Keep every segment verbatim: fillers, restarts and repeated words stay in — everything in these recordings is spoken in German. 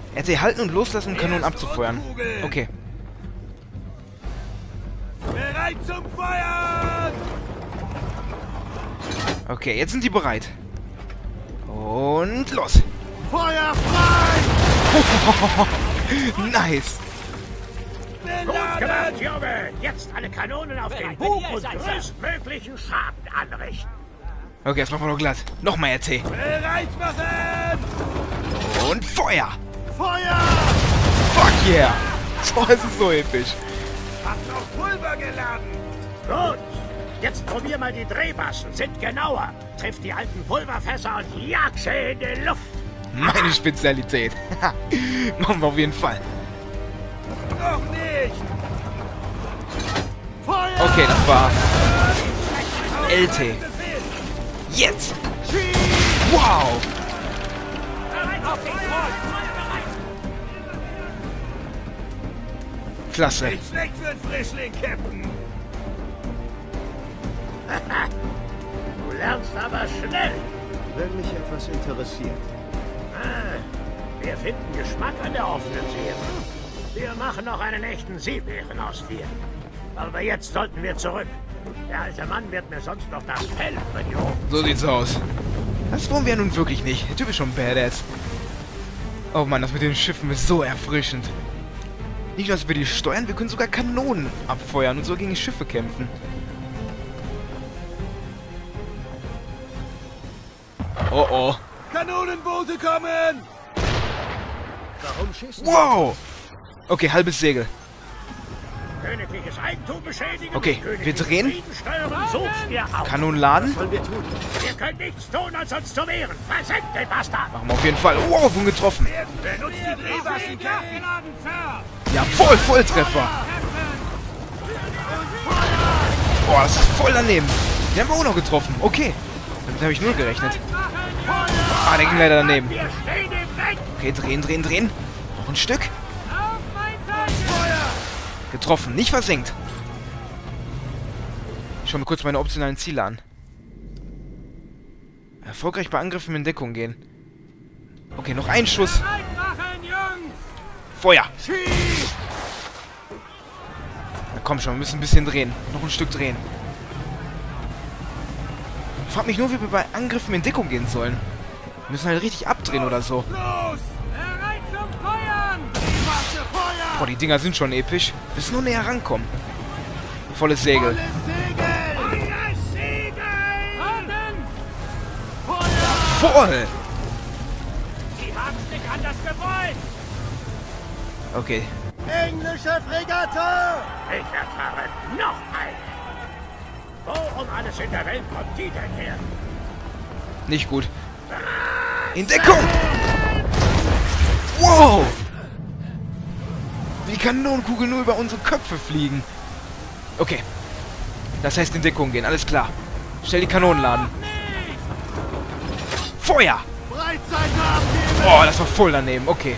R T halten und loslassen, um Kanonen abzufeuern. Okay. Bereit zum Feuern! Okay, jetzt sind die bereit. Und los! Feuer frei! Nice! Gut gemacht, Junge! Jetzt alle Kanonen auf den Bug und größtmöglichen Schaden anrichten. Okay, jetzt machen wir noch glatt. Nochmal R T. Bereit machen! Und Feuer! Feuer! Fuck yeah! Oh, es ist so episch. Habt noch Pulver geladen! Gut! Jetzt probier mal die Drehmaschen. Sind genauer. Trifft die alten Pulverfässer und jag sie in die Luft. Meine Spezialität. Machen wir auf jeden Fall. Noch nicht! Feuer! Okay, das war L T. Jetzt! Wow! Klasse. Nicht schlecht für einen Frischling, Captain! Du lernst aber schnell. Wenn mich etwas interessiert. Ah, wir finden Geschmack an der offenen See. Wir machen noch einen echten Seebären aus dir. Aber jetzt sollten wir zurück. Der alte Mann wird mir sonst noch das Fell verjogen. So sieht's aus. Das wollen wir ja nun wirklich nicht. Der Typ ist schon badass. Oh Mann, das mit den Schiffen ist so erfrischend. Nicht nur, dass wir die steuern, wir können sogar Kanonen abfeuern und so gegen Schiffe kämpfen. Oh oh. Kanonenboote kommen! Warum schießen Wow! Okay, halbes Segel. Königliches Eigentum beschädigen. Okay, wir drehen. Frieden stören, suchst ihr auf. Kanonen laden. Was sollen wir tun? Wir können nichts tun, als uns zu wehren. Versenkt den Bastard! Machen wir auf jeden Fall. Wow, wurden getroffen. Benutzt die Drehmaschen, Captain! Ja, voll, Volltreffer. Boah, das ist voll daneben. Den haben wir auch noch getroffen. Okay. Damit habe ich null gerechnet. Ah, der ging leider daneben. Wir stehen im Weg! Okay, drehen, drehen, drehen. Noch ein Stück. Getroffen, nicht versenkt. Ich schaue mir kurz meine optionalen Ziele an. Erfolgreich bei Angriffen in Deckung gehen. Okay, noch ein Schuss. Feuer. Na komm schon, wir müssen ein bisschen drehen. Noch ein Stück drehen. Ich frage mich nur, wie wir bei Angriffen in Deckung gehen sollen. Wir müssen halt richtig abdrehen oder so. Los! Bereit zum Feuern! Feuer! Boah, die Dinger sind schon episch. Wir müssen nur näher rankommen. Volles Segel. Volles Segel! Volles Segel! Voll! Sie haben's nicht anders gewollt! Okay. Englische Fregatte! Ich erfahre noch eine! Wo um alles in der Welt kommt die denn her? Nicht gut. In Deckung! Wow! Wie Kanonenkugeln nur über unsere Köpfe fliegen. Okay. Das heißt in Deckung gehen, alles klar. Stell die Kanonen laden. Feuer! Breitseite abgeben! Oh, das war voll daneben, okay.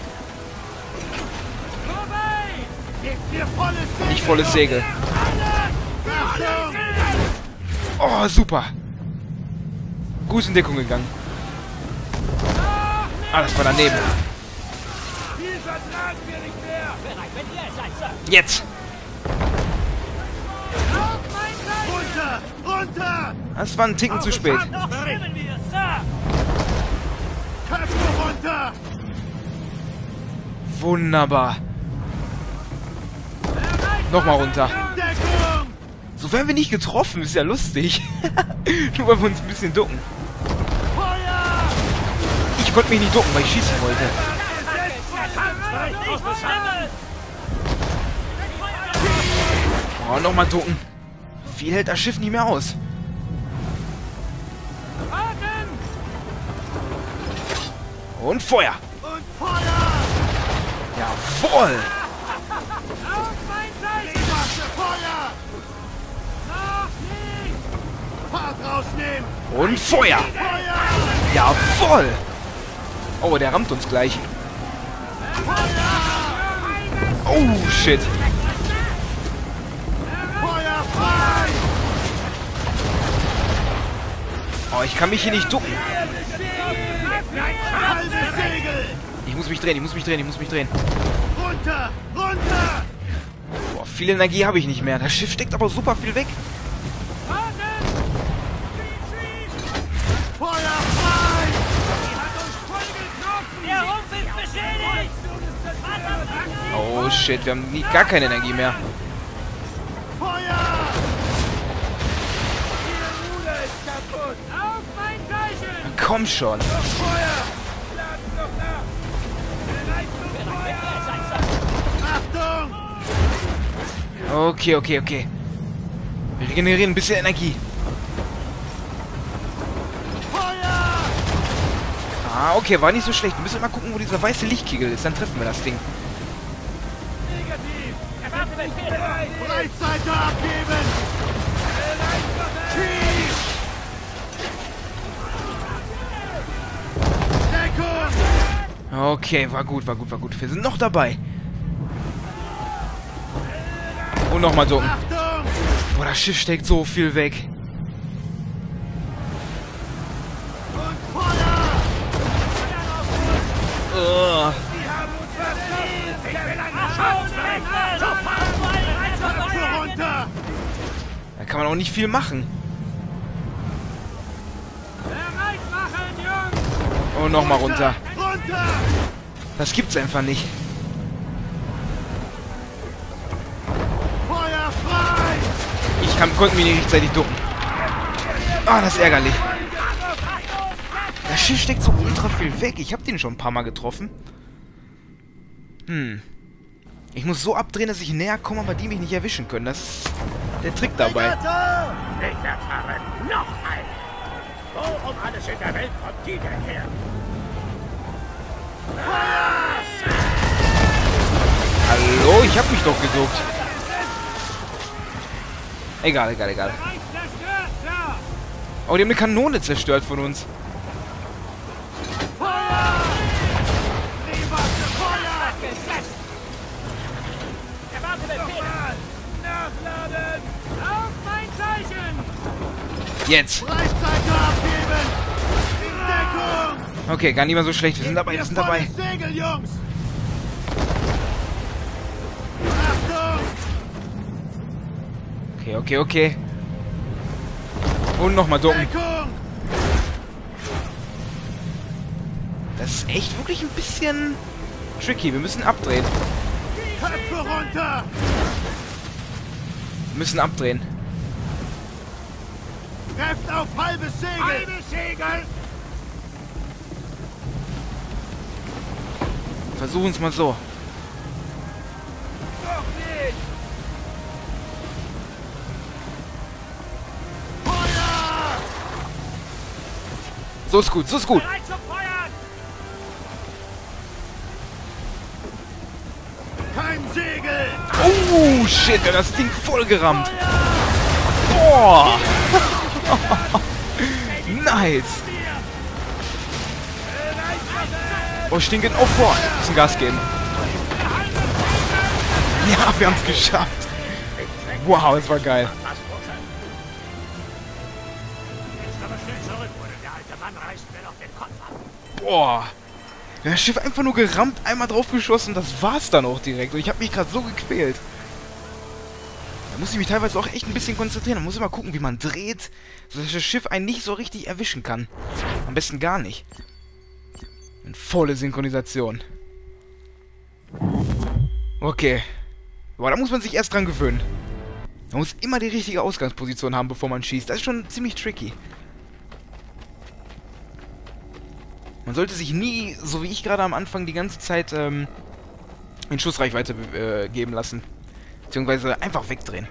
Gebt mir volles Segel! Nicht volles Segel. Achtung! Oh, super. Gut in Deckung gegangen. Ah, das war daneben. Viel vertragen wir nicht mehr! Bereit, wenn ihr es seid, Sir. Jetzt! Runter! Runter! Das war ein Ticken zu spät. Noch schwimmen wir, Sir. Köpfe runter! Wunderbar. Nochmal runter. Deckung! So werden wir nicht getroffen, ist ja lustig. Nur weil wir uns ein bisschen ducken. Feuer! Ich konnte mich nicht ducken, weil ich schießen wollte. Nicht schwimmen. Oh, nochmal ducken. Viel hält das Schiff nicht mehr aus. Und Feuer. Und Feuer! Jawohl. Drehmasse, Feuer! Noch nicht! Fahrt rausnehmen! Und Feuer. Feuer! Jawohl. Oh, der rammt uns gleich. Oh, shit. Feuer frei! Oh, ich kann mich hier nicht ducken. Halbes Segel! Ich muss mich drehen, ich muss mich drehen, ich muss mich drehen. Runter! Runter! Boah, viel Energie habe ich nicht mehr. Das Schiff steckt aber super viel weg. Feuer frei! Der Rumpf ist beschädigt! Oh shit, wir haben nie, gar keine Energie mehr. Feuer! Ihr Ruder ist kaputt! Auf mein Zeichen! Komm schon. Noch Feuer! Laden noch nach! Bereit zum Feuer! Achtung! Okay, okay, okay. Wir regenerieren ein bisschen Energie. Feuer! Ah, okay, war nicht so schlecht. Wir müssen mal gucken, wo dieser weiße Lichtkegel ist. Dann treffen wir das Ding. Negativ! Erwarte Befehl! Bereit! Breitseite abgeben! Bereit machen! Schieß! Deckung! Okay, war gut, war gut, war gut. Wir sind noch dabei. Und nochmal ducken. Achtung! Boah, das Schiff steckt so viel weg. Und Feuer! Ugh. Sie haben uns verstanden! Ich will eine Köpfe runter! Da kann man auch nicht viel machen. Bereit machen, Jungs! Und nochmal runter. Runter! Das gibt's einfach nicht. Feuer frei! Ich kann, konnte mich nicht rechtzeitig ducken. Ah, das ist ärgerlich. Das Schiff steckt so ultra viel weg. Ich habe den schon ein paar Mal getroffen. Hm. Ich muss so abdrehen, dass ich näher komme, aber die mich nicht erwischen können. Das ist der Trick dabei. Regatta! Ich erfahre noch ein! Wo um alles in der Welt kommt die denn her? Hallo? Ich hab mich doch geduckt. Egal, egal, egal. Bereit zerstört, Sir! Oh, die haben eine Kanone zerstört von uns. Feuer! Triebwache, Feuer! Erwarte Befehl! Nachladen! Auf mein Zeichen! Jetzt. Breitseite abgeben! In Deckung! Okay, gar nicht mal so schlecht. Wir sind dabei, wir sind dabei. Volles Segel, Jungs! Achtung! Okay, okay, okay. Und nochmal ducken. Deckung! Das ist echt wirklich ein bisschen tricky. Wir müssen abdrehen. Köpfe runter! Wir müssen abdrehen. Trefft auf halbes Segel! Halbes Segel! Versuchen es mal so. Doch nicht! Feuer! So ist gut, so ist gut. Bereit zum Feuern! Kein Segel! Oh, shit, der hat das Ding voll gerammt. Boah. Nice. Oh, stehen geht auch vor. Wir müssen Gas geben. Ja, wir haben es geschafft. Wow, das war geil. Was, Bursche? Jetzt aber schnell zurück, oder der alte Mann reißt mir noch den Kopf ab. Boah. Das Schiff einfach nur gerammt, einmal drauf geschossen, das war's dann auch direkt. Und ich habe mich gerade so gequält. Da muss ich mich teilweise auch echt ein bisschen konzentrieren. Man muss immer gucken, wie man dreht, sodass das Schiff einen nicht so richtig erwischen kann. Am besten gar nicht. Und volle Synchronisation. Okay. Boah, da muss man sich erst dran gewöhnen. Man muss immer die richtige Ausgangsposition haben, bevor man schießt. Das ist schon ziemlich tricky. Man sollte sich nie, so wie ich gerade am Anfang, die ganze Zeit ähm, in Schussreichweite äh, geben lassen. Beziehungsweise einfach wegdrehen.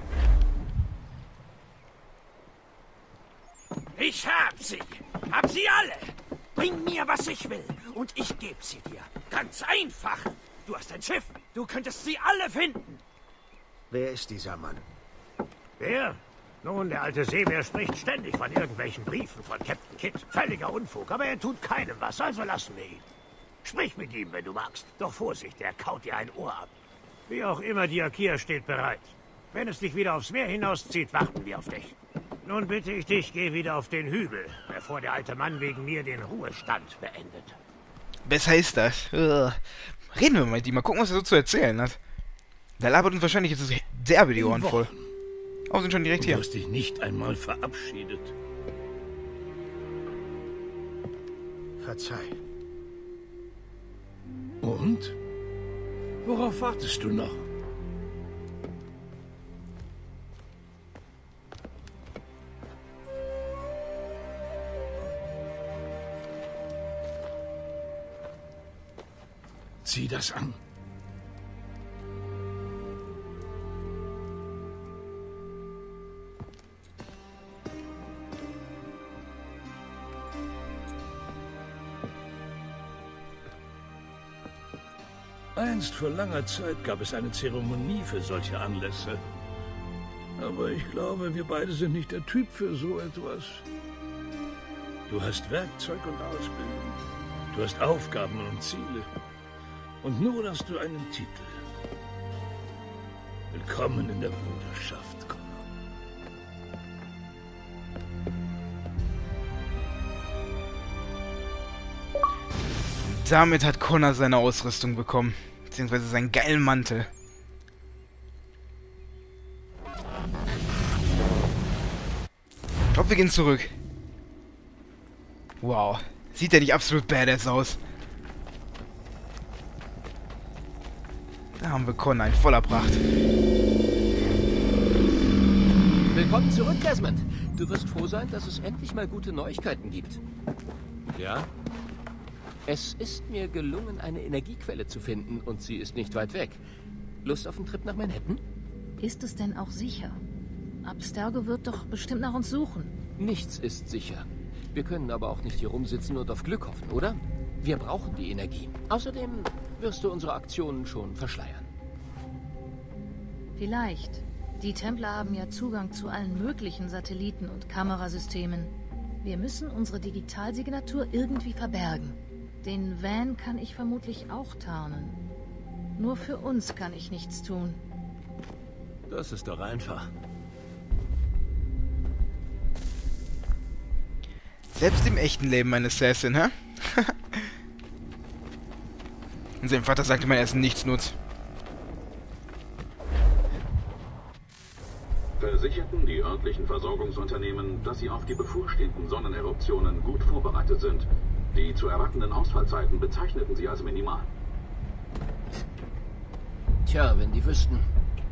Ich hab sie! Hab sie alle! Bring mir, was ich will, und ich geb sie dir. Ganz einfach! Du hast ein Schiff, du könntest sie alle finden. Wer ist dieser Mann? Wer? Nun, der alte Seebär spricht ständig von irgendwelchen Briefen von Captain Kidd. Völliger Unfug, aber er tut keinem was, also lassen wir ihn. Sprich mit ihm, wenn du magst. Doch Vorsicht, er kaut dir ein Ohr ab. Wie auch immer, die Akia steht bereit. Wenn es dich wieder aufs Meer hinauszieht, warten wir auf dich. Nun bitte ich dich, geh wieder auf den Hügel, bevor der alte Mann wegen mir den Ruhestand beendet. besser ist das. Ugh. Reden wir mit ihm, mal gucken, was er so zu erzählen hat. Der labert uns wahrscheinlich jetzt derbe die Ohren voll. Oh, sind schon direkt hier. Du hast dich nicht einmal verabschiedet. Verzeih. Und? Worauf wartest du noch? Zieh das an. Einst vor langer Zeit gab es eine Zeremonie für solche Anlässe. Aber ich glaube, wir beide sind nicht der Typ für so etwas. Du hast Werkzeug und Ausbildung. Du hast Aufgaben und Ziele. Und nun hast du einen Titel. Willkommen in der Bruderschaft, Connor. Damit hat Connor seine Ausrüstung bekommen. Beziehungsweise seinen geilen Mantel. Ich glaube, wir gehen zurück. Wow. Sieht der nicht absolut badass aus? Da haben wir Connor in voller Pracht. Willkommen zurück, Desmond. Du wirst froh sein, dass es endlich mal gute Neuigkeiten gibt. Ja? Es ist mir gelungen, eine Energiequelle zu finden und sie ist nicht weit weg. Lust auf einen Trip nach Manhattan? Ist es denn auch sicher? Abstergo wird doch bestimmt nach uns suchen. Nichts ist sicher. Wir können aber auch nicht hier rumsitzen und auf Glück hoffen, oder? Wir brauchen die Energie. Außerdem wirst du unsere Aktionen schon verschleiern. Vielleicht. Die Templer haben ja Zugang zu allen möglichen Satelliten und Kamerasystemen. Wir müssen unsere Digitalsignatur irgendwie verbergen. Den Van kann ich vermutlich auch tarnen. Nur für uns kann ich nichts tun. Das ist doch einfach. Selbst im echten Leben ein Assassin, hä? Und sein Vater sagte, mein Essen nichts nutzt. Versicherten die örtlichen Versorgungsunternehmen, dass sie auf die bevorstehenden Sonneneruptionen gut vorbereitet sind. Die zu erwartenden Ausfallzeiten bezeichneten sie als minimal. Tja, wenn die wüssten.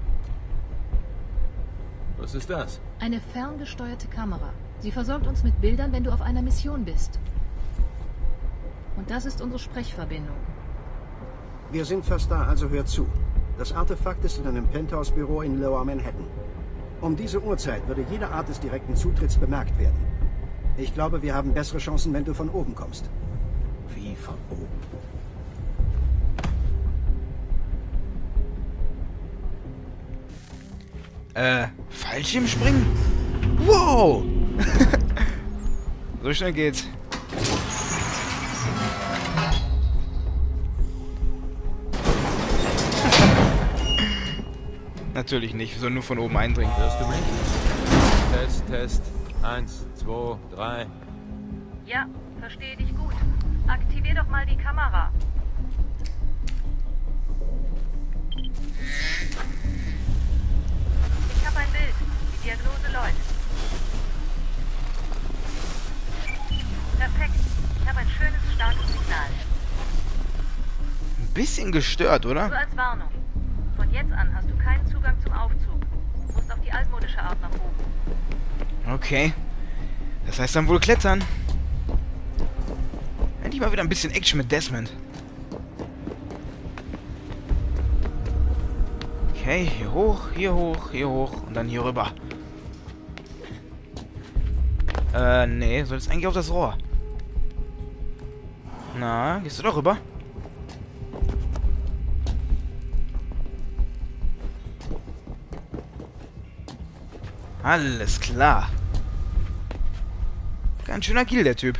Was ist das? Eine ferngesteuerte Kamera. Sie versorgt uns mit Bildern, wenn du auf einer Mission bist. Und das ist unsere Sprechverbindung. Wir sind fast da, also hör zu. Das Artefakt ist in einem Penthouse-Büro in Lower Manhattan. Um diese Uhrzeit würde jede Art des direkten Zutritts bemerkt werden. Ich glaube, wir haben bessere Chancen, wenn du von oben kommst. Wie von oben? Äh, Fallschirmspringen? Wow! So schnell geht's. Natürlich nicht, wir sollen nur von oben eindringen. Hörst du mich? Test, Test. Eins, zwei, drei. Ja, verstehe dich gut. Aktivier doch mal die Kamera. Ich habe ein Bild. Die Diagnose läuft. Perfekt. Ich habe ein schönes, starkes Signal. Ein bisschen gestört, oder? Nur als Warnung. Von jetzt an hast du keinen Zugang zum Aufzug. Du musst auf die altmodische Art nach oben. Okay. Das heißt dann wohl klettern. Endlich mal wieder ein bisschen Action mit Desmond. Okay, hier hoch, hier hoch, hier hoch und dann hier rüber. Äh, nee, soll es eigentlich auf das Rohr. Na, gehst du doch rüber? Alles klar. Ganz schön agil, der Typ.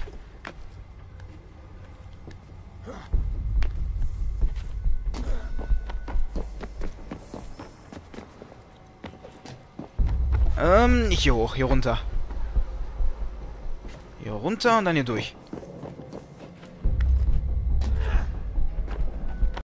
Ähm, nicht hier hoch, hier runter. Hier runter und dann hier durch.